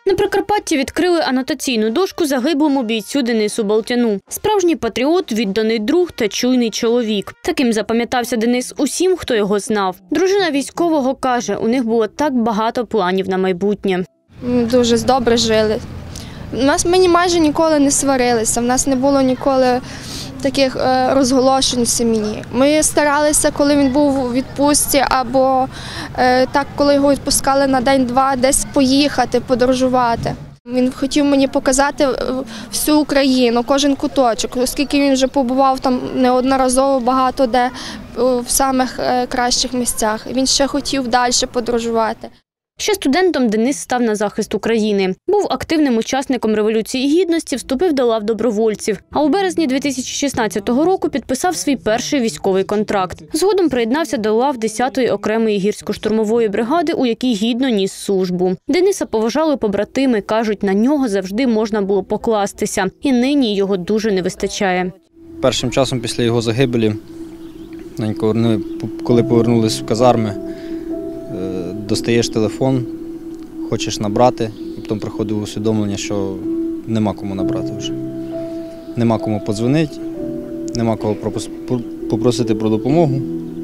На Прикарпатті відкрили анотаційну дошку загиблому бійцю Денису Балтяну. Справжній патріот, відданий друг та чуйний чоловік. Таким запам'ятався Денис усім, хто його знав. Дружина військового каже, у них було так багато планів на майбутнє. Ми дуже добре жили. Ми майже ніколи не сварилися, в нас не було ніколи таких розголошень в сім'ї. Ми старалися, коли він був у відпустці, або так, коли його відпускали на день-два, десь поїхати, подорожувати. Він хотів мені показати всю Україну, кожен куточок, оскільки він вже побував там неодноразово багато де, в самих кращих місцях. Він ще хотів далі подорожувати. Ще студентом Денис став на захист України. Був активним учасником Революції Гідності, вступив до лав добровольців. А у березні 2016 року підписав свій перший військовий контракт. Згодом приєднався до лав 10-ї окремої гірсько-штурмової бригади, у якій гідно ніс службу. Дениса поважали побратими, кажуть, на нього завжди можна було покластися. І нині його дуже не вистачає. Першим часом після його загибелі, коли повернулись в казарми, достаєш телефон, хочеш набрати, і потім приходить усвідомлення, що нема кому набрати вже. Нема кому подзвонити, нема кого попросити про допомогу,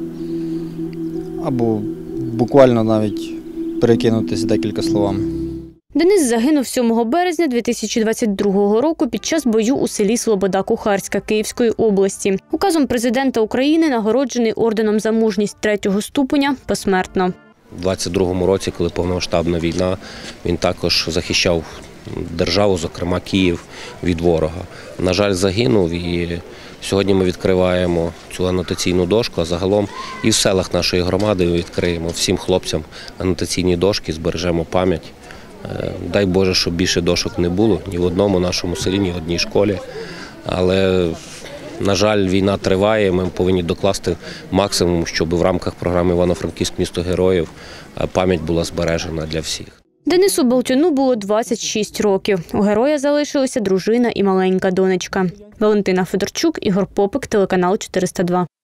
або буквально навіть перекинутися декілька словами. Денис загинув 7 березня 2022 року під час бою у селі Слобода-Кухарська Київської області. Указом президента України нагороджений орденом за мужність 3-го ступеня посмертно. У 22-му році, коли повномасштабна війна, він також захищав державу, зокрема Київ, від ворога. На жаль, загинув, і сьогодні ми відкриваємо цю анотаційну дошку, а загалом і в селах нашої громади відкриємо всім хлопцям анотаційні дошки, збережемо пам'ять. Дай Боже, щоб більше дошок не було ні в одному нашому селі, ні в одній школі. Але, на жаль, війна триває, ми повинні докласти максимум, щоб в рамках програми «Івано-Франківськ. Місто героїв» пам'ять була збережена для всіх. Денису Балтяну було 26 років. У героя залишилися дружина і маленька донечка. Валентина Федорчук, Ігор Попик, телеканал 402.